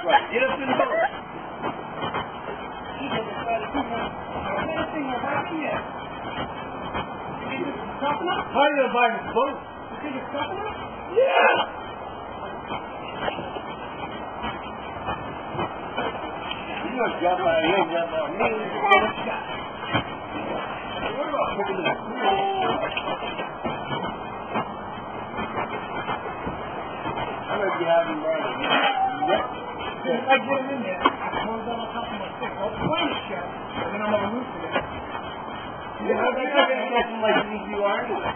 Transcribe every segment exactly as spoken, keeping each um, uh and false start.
right. Get up in the boat. How are you going to buy this boat? You think it's tough enough? Yeah! You're going to jump out of here and jump on me. What about picking it up? I'm going to be having right now. Yep. If I get him in there, I close down on top of my stick. I'll play the shot, and then I'm going to lose to that. Yeah, I'm not going to catch him like you are anyway.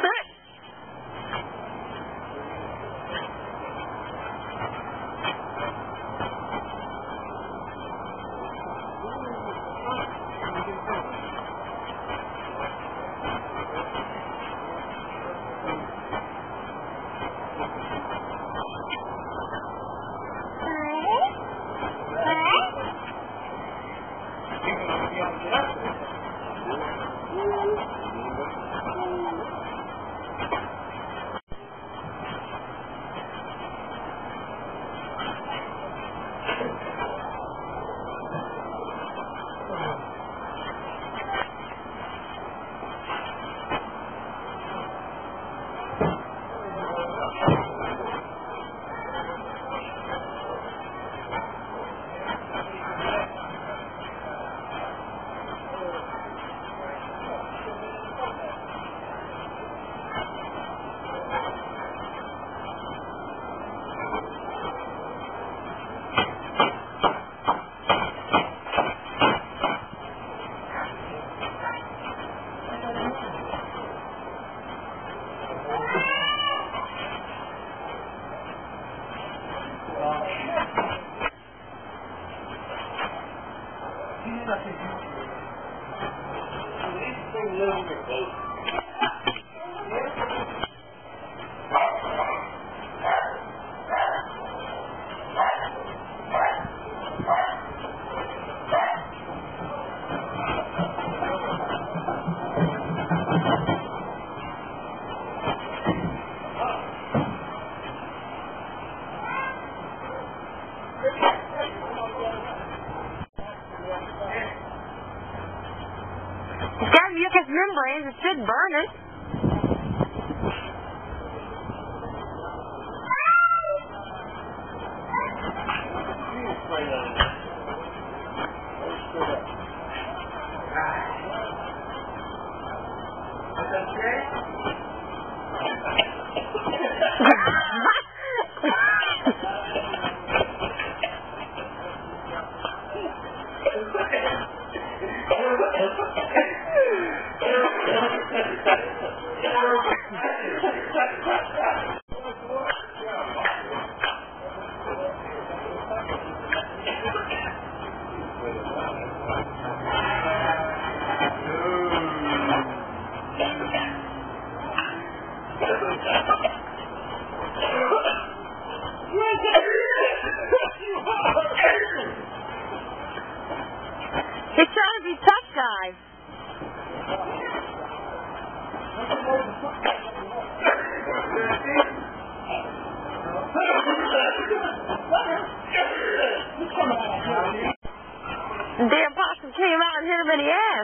Membranes, it should burn it. He's trying to be tough, guys. The damn possum came out and hit him in the ass.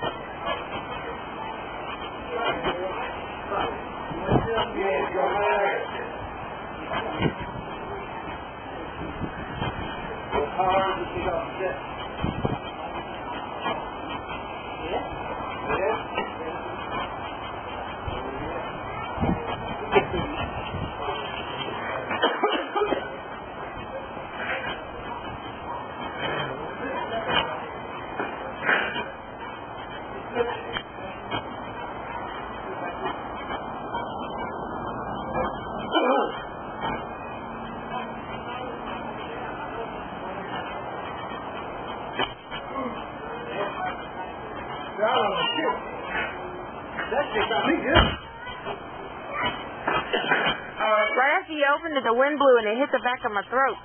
Right after you opened it, the wind blew and it hit the back of my throat.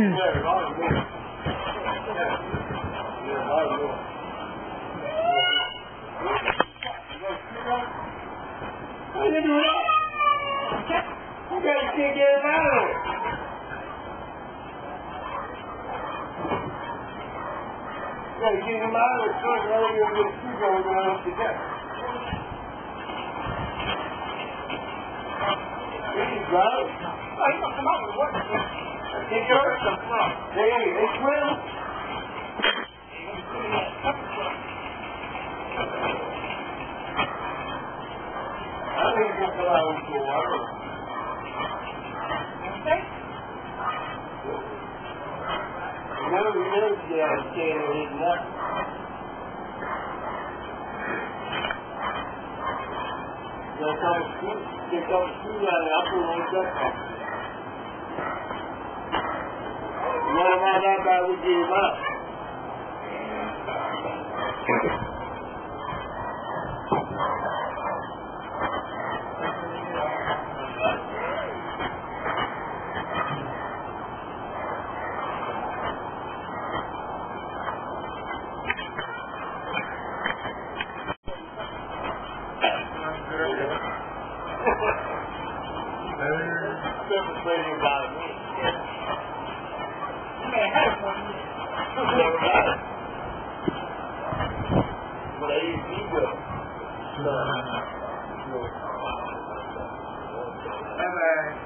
What are you doing? You gotta kick it out of it. Yeah, you get him out of the truck, and then you'll get a screwdriver going up together. You can drive. Oh, he's gonna come out with what? They go to some truck. They, they swim. I think he's gonna come out with the water. Okay? You know, you know, yeah, I'm saying it is not. They'll come to school, they come to school out of the upper ones up. You want to find out about what you about? Demonstrating about me. You may have it for me. Never got it. But I used to go. Bye-bye.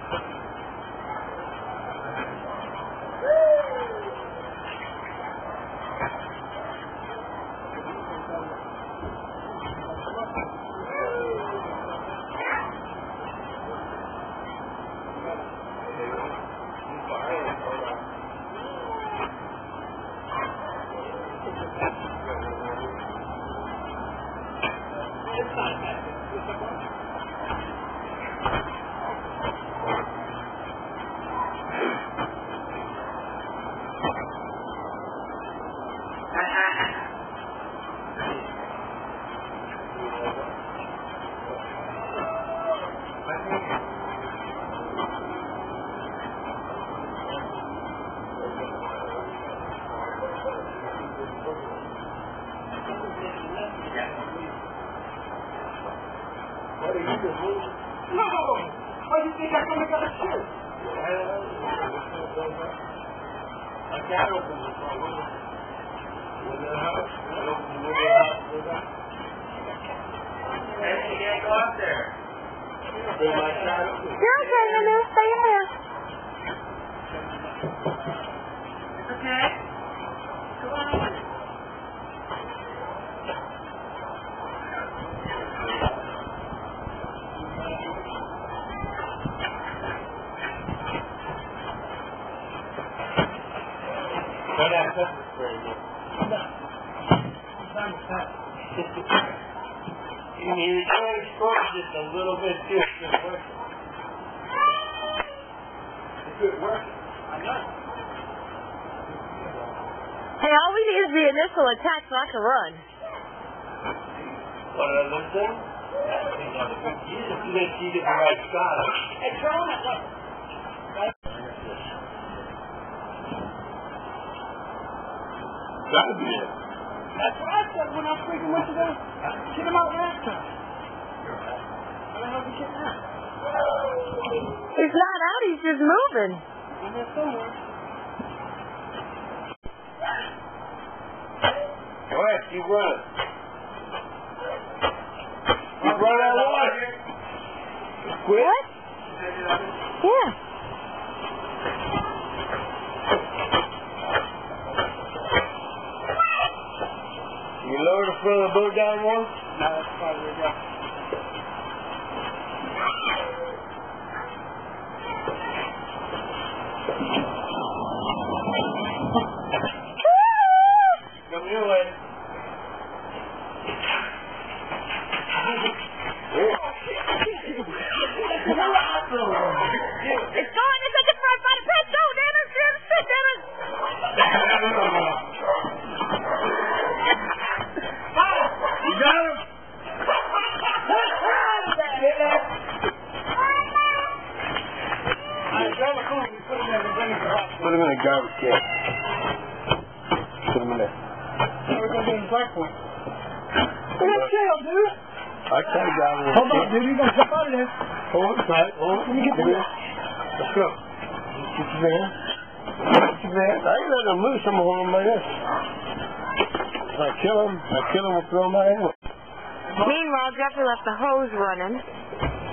No! Why do you think I'm gonna get a shoot? I can't open the front window. With the house, I open the window out with that. Hey, you can't go out there. Bring my shot up. You're okay, Nunu. Stay in there. Okay? Come on over. Go down pepper spray, man. You need to try to stroke just a little bit too. It's good working. It's good working. I know. Hey, all we need is the initial attack so I can run. What did I listen? You just make you get the right shot. Hey, Charlie, look. Gotta be it. That's what I said when I freaking went to go get him out last time. Where the hell did he get out? He's not out, he's just moving. In there somewhere. Go ahead, keep running. Keep running on water. Quit. What? Yeah. You lower the front of the boat down once? No, that's probably where it Come your way. It's going to the front by the pet. Go, Dennis. Dennis, sit, Dennis. You got him? Put him in a garbage can. Put him in there. We're going to do in Blackpoint. We're in jail, dude. I can't drive him. Hold on, dude. You're going to jump out of there. Hold on tight. Hold on. Let me get Give the me this. Let's go. Get your van. Get your van. I ain't letting him loose. I'm holding him like this. If I kill him, I kill him with throw my anyway. Meanwhile, Jeffrey left the hose running.